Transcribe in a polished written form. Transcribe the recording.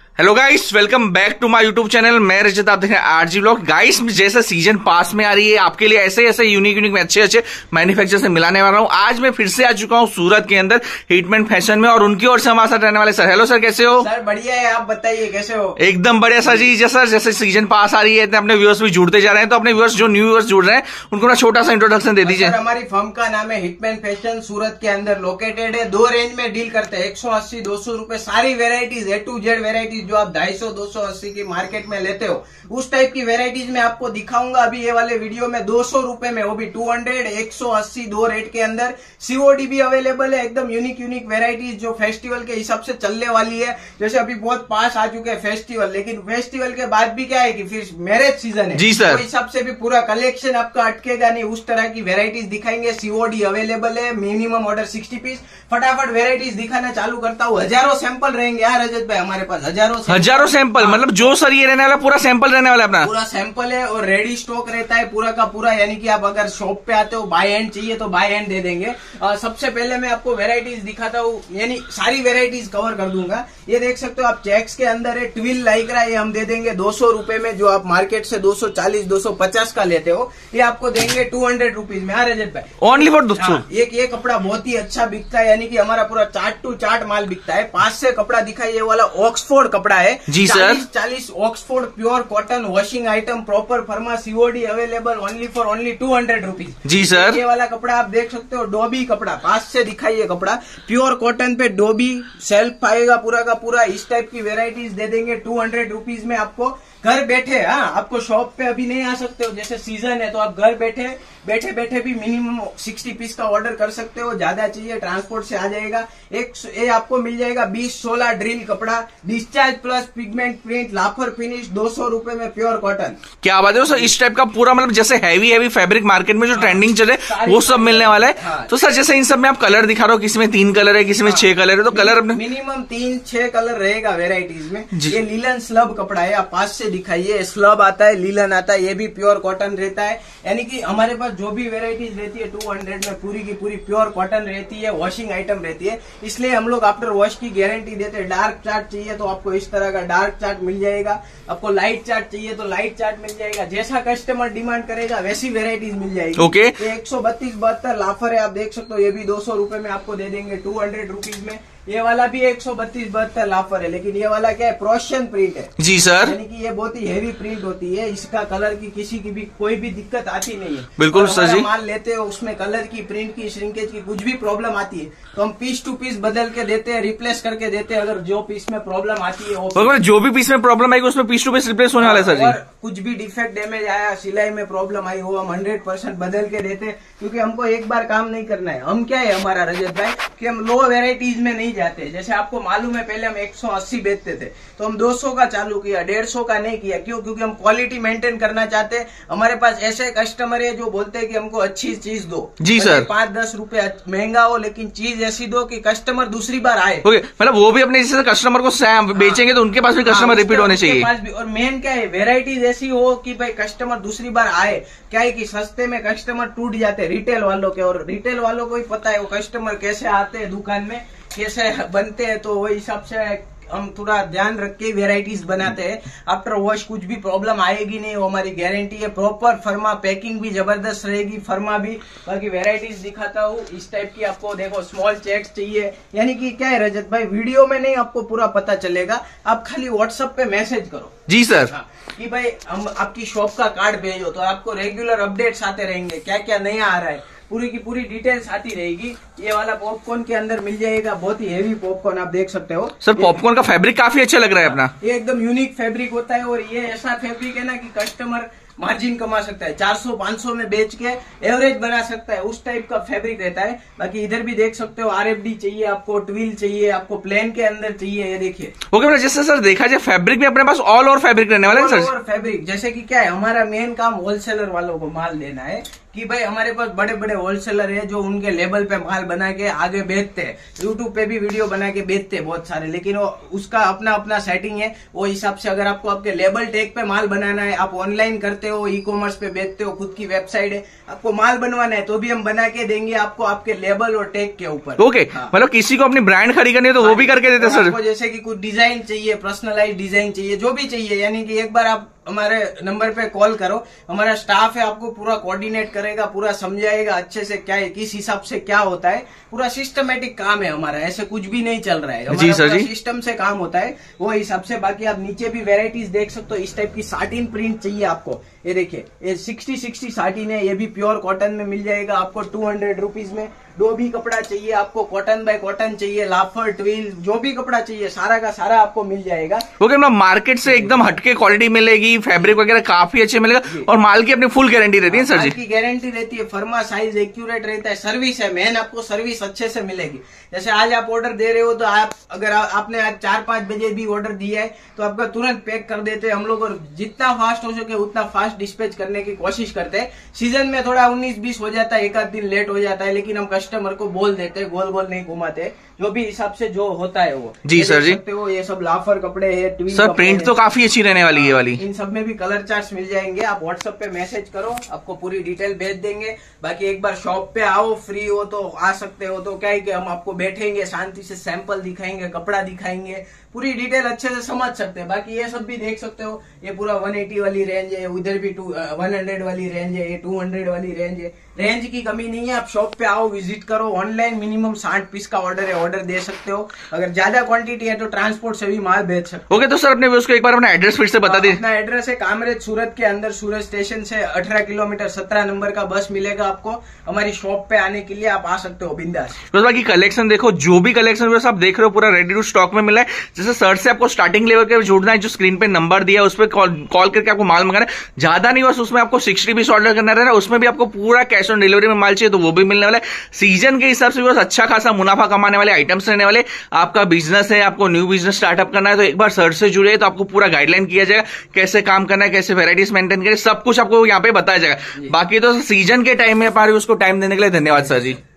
Hello guys, welcome back to my YouTube channel. मैं रजत, आप देख रहे हैं आरजी ब्लॉग। गाइस, जैसे सीजन पास में आ रही है, आपके लिए ऐसे ऐसे यूनिक में अच्छे मैन्युफैक्चर से मिलाने वाला हूं। आज मैं फिर से आ चुका हूं सूरत के अंदर हिटमैन फैशन में, और उनकी ओर से हमारे साथ रहने वाले सर। हेलो सर, कैसे हो? सर बढ़िया है, आप बताइए कैसे हो? एकदम बढ़िया सर जी। जैसे सीजन पास आ रही है, अपने व्यूअर्स भी जुड़ते जा रहे हैं, तो अपने व्यूअर्स जो न्यू व्यूअर्स जुड़ रहे हैं उनको ना छोटा सा इंट्रोडक्शन दे दीजिए। हमारी फर्म का नाम है हिटमैन फैशन, सूरत के अंदर लोकेटेड है। दो रेंज में डील करते हैं, 180-200 रुपए सारी varieties, A to Z varieties जो आप 250-280 की मार्केट में लेते हो, उस टाइप की वेराइटीज में आपको दिखाऊंगा अभी ये वाले वीडियो में 200 रुपए में, वो भी 200, 180 दो रेट के अंदर। सीओडी भी अवेलेबल है। एकदम यूनिक वेराइटीज जो फेस्टिवल के हिसाब से चलने वाली है। जैसे अभी बहुत पास आ चुके हैं फेस्टिवल, लेकिन फेस्टिवल के बाद भी क्या है कि फिर मैरिज सीजन है जी सर, तो हिसाब से भी पूरा कलेक्शन आपका अटकेगा नहीं, उस तरह की वेराइटीज दिखाएंगे। सीओडी अवेलेबल है, मिनिमम ऑर्डर 60 पीस। फटाफट वेराइटीज दिखाना चालू करता हूँ। हजारों सैंपल रहेंगे यार रजत भाई, हमारे पास हजारों सैंपल। मतलब जो सर ये रहने वाला पूरा सैंपल रहने वाला है अपना, पूरा सैंपल है और रेडी स्टॉक रहता है पूरा का पूरा। यानी कि आप अगर शॉप पे आते हो, बाय हैंड चाहिए तो बाय हैंड दे देंगे। सबसे पहले मैं आपको वेराइटीज दिखाता हूँ, यानी सारी वेराइटीज कवर कर दूंगा। ये देख सकते हो आप, चेक्स के अंदर है, ट्विल लाइक्रा, ये हम दे देंगे 200 रुपए में। जो आप मार्केट से 240-250 का लेते हो, ये आपको देंगे 200 रुपीज में। हाँ रजत भाई, ओनली फॉर 200। ये कपड़ा बहुत ही अच्छा बिकता है, यानी कि हमारा पूरा चार्ट टू चार्ट माल बिकता है। 5 से कपड़ा दिखाई, ये वाला ऑक्सफोर्ड कपड़ा है जी sir. 40 Oxford pure cotton washing item, proper फर्मा, COD available, only for only 200 rupees जी सर। ये वाला कपड़ा आप देख सकते हो, डोबी कपड़ा, 5 से दिखाइए कपड़ा, प्योर कॉटन पे डोबी सेल्फ आएगा पूरा का पूरा। इस टाइप की वेराइटीज दे देंगे 200 रुपीज में आपको, घर बैठे। हाँ, आपको शॉप पे अभी नहीं आ सकते हो, जैसे सीजन है तो आप घर बैठे भी मिनिमम 60 पीस का ऑर्डर कर सकते हो। ज्यादा चाहिए ट्रांसपोर्ट से आ जाएगा। ये आपको मिल जाएगा 20-16 ड्रिल कपड़ा, डिस्चार्ज प्लस पिगमेंट प्रिंट, लाफर फिनिश, 200 रुपए में प्योर कॉटन। क्या बात है सर, इस टाइप का पूरा मतलब जैसे हैवी फैब्रिक मार्केट में जो ट्रेंडिंग चले वो सब मिलने वाला है। हाँ। तो सर जैसे इन सब में आप कलर दिखा रहे हो, किसी में 3 कलर है, किसी में 6 कलर है, तो कलर अपने मिनिमम 3-6 कलर रहेगा वेराइटीज में। ये लीलन स्लब कपड़ा है, आप 5 से दिखाइए। स्लब आता है, लीलन आता है, ये भी प्योर कॉटन रहता है। यानी कि हमारे पास जो भी वेराइटीज रहती है 200 में पूरी की पूरी प्योर कॉटन रहती है, वॉशिंग आइटम रहती है। इसलिए हम लोग आफ्टर वॉश की गारंटी देते हैं। डार्क चार्ट चाहिए तो आपको इस तरह का डार्क चार्ट मिल जाएगा, आपको लाइट चार्ट चाहिए तो लाइट चार्ट मिल जाएगा। जैसा कस्टमर डिमांड करेगा वैसी वेराइटीज मिल जाएगी। ओके। ये 132-72 लाफर है, आप देख सकते हो। ये भी 200 रुपए में आपको दे देंगे 200 रुपीज में। ये वाला भी 132-72 लाफर है, लेकिन ये वाला क्या है, प्रोशियन प्रिंट है जी सर। यानी कि ये बहुत ही हेवी प्रिंट होती है। इसका कलर की किसी की भी कोई भी दिक्कत आती नहीं है। बिल्कुल सर जी। माल लेते हो उसमें कलर की, प्रिंट की, श्रिंकेज की कुछ भी प्रॉब्लम आती है तो हम पीस टू पीस बदल के देते हैं, रिप्लेस करके देते हैं। अगर जो पीस में प्रॉब्लम आती है वो, जो भी पीस में प्रॉब्लम आएगी उसमें पीस टू पीस रिप्लेस होने वाला है सर जी। और कुछ भी डिफेक्ट डैमेज आया, सिलाई में प्रॉब्लम आई हो, हम 100% बदल के देते हैं। क्योंकि हमको एक बार काम नहीं करना है। हम क्या है हमारा रजत भाई कि हम लो वेराइटीज में नहीं जाते। जैसे आपको मालूम है पहले हम 180 बेचते थे, तो हम 200 का चालू किया, 150 का नहीं किया। क्यों? क्योंकि हम क्वालिटी मेंटेन करना चाहते हैं। हमारे पास ऐसे कस्टमर है जो बोलते हैं कि हमको अच्छी चीज दो जी सर, 5-10 रुपए महंगा हो, लेकिन चीज ऐसी दो कि कस्टमर दूसरी बार आए। मतलब वो भी अपने जैसे कस्टमर को बेचेंगे तो उनके पास भी कस्टमर रिपीट होने चाहिए। और मेन क्या है, वेराइटीज ऐसी हो कि भाई कस्टमर दूसरी बार आए। क्या है कि सस्ते में कस्टमर टूट जाते हैं रिटेल वालों के, और रिटेल वालों को ही पता है वो कस्टमर कैसे आते हैं दुकान में, कैसे बनते हैं। तो वही हिसाब से हम थोड़ा ध्यान रख के वेराइटीज बनाते हैं। आफ्टर वॉश कुछ भी प्रॉब्लम आएगी नहीं, वो हमारी गारंटी है। प्रॉपर फर्मा, पैकिंग भी जबरदस्त रहेगी, फर्मा भी। बाकी वेराइटीज दिखाता हूँ इस टाइप की। आपको देखो स्मॉल चेक्स चाहिए, यानी कि क्या है रजत भाई, वीडियो में नहीं आपको पूरा पता चलेगा। आप खाली व्हाट्सएप पे मैसेज करो जी सर, कि भाई हम आपकी शॉप का कार्ड भेजो, तो आपको रेगुलर अपडेट्स आते रहेंगे, क्या क्या नया आ रहा है, पूरी की पूरी डिटेल्स आती रहेगी। ये वाला पॉपकॉर्न के अंदर मिल जाएगा, बहुत ही हेवी पॉपकॉर्न, आप देख सकते हो सर। पॉपकॉर्न का फैब्रिक काफी अच्छा लग रहा है अपना, ये एकदम यूनिक फैब्रिक होता है। और ये ऐसा फैब्रिक है ना कि कस्टमर मार्जिन कमा सकता है, 400-500 में बेच के एवरेज बना सकता है, उस टाइप का फैब्रिक रहता है। बाकी इधर भी देख सकते हो, RFD चाहिए आपको, ट्विल चाहिए आपको, प्लेन के अंदर चाहिए, ये देखिए। ओके, जैसे सर देखा जाए फैब्रिक भी अपने पास ऑल ओवर फैब्रिक रहने वाला है सर। और फैब्रिक जैसे कि क्या है, हमारा मेन काम होलसेलर वालों को माल देना है। कि भाई हमारे पास बड़े बड़े होलसेलर है जो उनके लेबल पे माल बना के आगे बेचते हैं, यूट्यूब पे भी वीडियो बना के बेचते हैं बहुत सारे, लेकिन वो उसका अपना अपना सेटिंग है। वो हिसाब से अगर आपको आपके लेबल टैग पे माल बनाना है, आप ऑनलाइन करते हो, ई कॉमर्स पे बेचते हो, खुद की वेबसाइट है, आपको माल बनवाना है तो भी हम बना के देंगे आपको आपके लेबल और टैग के ऊपर। ओके, मतलब किसी को अपनी ब्रांड खड़ी करनी है तो वो भी करके देते सर? आपको जैसे कि कुछ डिजाइन चाहिए, पर्सनलाइज डिजाइन चाहिए, जो भी चाहिए, यानी कि एक बार आप हमारे नंबर पे कॉल करो, हमारा स्टाफ है आपको पूरा कोऑर्डिनेट करेगा, पूरा समझाएगा अच्छे से क्या है, किस हिसाब से क्या होता है। पूरा सिस्टमेटिक काम है हमारा, ऐसे कुछ भी नहीं चल रहा है जी सर जी, सिस्टम से काम होता है वो हिसाब से। बाकी आप नीचे भी वेराइटीज देख सकते हो, इस टाइप की साटिन प्रिंट चाहिए आपको, ये देखिए ये 60 साटिन है, ये भी प्योर कॉटन में मिल जाएगा आपको 200 रुपीज में। डोबी कपड़ा चाहिए आपको, कॉटन बाय कॉटन चाहिए, लाफर ट्विल, जो भी कपड़ा चाहिए सारा का सारा आपको मिल जाएगा। ओके, मतलब मार्केट से एकदम हटके क्वालिटी मिलेगी, फैब्रिक वगैरह काफी अच्छे मिलेगा और माल की अपनी फुल गारंटी रहती है सर जी? माल की गारंटी रहती है, फर्मा साइज एक्यूरेट रहता है, सर्विस है मेन, आपको सर्विस अच्छे से मिलेगी। जैसे आज आप ऑर्डर दे रहे हो तो आप अगर आपने आज 4-5 बजे भी ऑर्डर दिया है तो आपका तुरंत पैक कर देते हैं हम लोग, और जितना फास्ट हो सके उतना फास्ट डिस्पैच करने की कोशिश करते हैं। सीजन में थोड़ा 19-20 हो जाता है, एक आध दिन लेट हो जाता है, लेकिन हम कस्टमर को बोल देते हैं, गोल गोल नहीं घुमाते, जो भी हिसाब से जो होता है वो। जी सर जी, हो ये सब लाफर कपड़े है, ट्विल सर प्रिंट तो काफी अच्छी रहने वाली है ये वाली। इन सब में भी कलर चार्ट्स मिल जाएंगे, आप व्हाट्सएप पे मैसेज करो, आपको पूरी डिटेल भेज देंगे। बाकी एक बार शॉप पे आओ, फ्री हो तो आ सकते हो, तो क्या है कि हम आपको बैठेंगे, शांति से सैंपल दिखाएंगे, कपड़ा दिखाएंगे, पूरी डिटेल अच्छे से समझ सकते हैं। बाकी ये सब भी देख सकते हो, ये पूरा 180 वाली रेंज है, उधर भी 100 वाली रेंज है, ये 200 वाली रेंज है। रेंज की कमी नहीं है, आप शॉप पे आओ, विजिट करो। ऑनलाइन मिनिमम 60 पीस का ऑर्डर है, ऑर्डर दे सकते हो। अगर ज्यादा क्वांटिटी है तो ट्रांसपोर्ट से भी माल भेज सकते हो। ओके, तो सर अपने उसको एक बार अपना एड्रेस फिर से बता दीजिए। अपना एड्रेस है कामरेज सूरत के अंदर, सूरत स्टेशन से 18 किलोमीटर 17 नंबर का बस मिलेगा आपको। हमारी शॉप पे आने के लिए आप आ सकते हो बिंदास। तो बाकी कलेक्शन देखो, जो भी कलेक्शन आप देख रहे हो पूरा रेडी टू स्टॉक में मिला है। जैसे सर से आपको स्टार्टिंग लेवल के जुड़ना है, जो स्क्रीन पे नंबर दिया है उस पर कॉल करके आपको माल मंगाना है। ज्यादा नहीं, बस उसमें आपको 60 पीस ऑर्डर करना रहना है, उसमें भी आपको पूरा कैश ऑन डिलीवरी में माल चाहिए तो वो भी मिलने वाला है। सीजन के हिसाब से बस अच्छा खासा मुनाफा कमाने वाले आइटम्स रहने वाले। आपका बिजनेस है, आपको न्यू बिजनेस स्टार्टअप करना है तो एक बार सर से जुड़े तो आपको पूरा गाइडलाइन किया जाएगा, कैसे काम करना है, कैसे वेराइटीज मेंटेन करें, सब कुछ आपको यहाँ पे बताया जाएगा। बाकी तो सीजन के टाइम में पारे उसको टाइम देने के लिए धन्यवाद सर जी।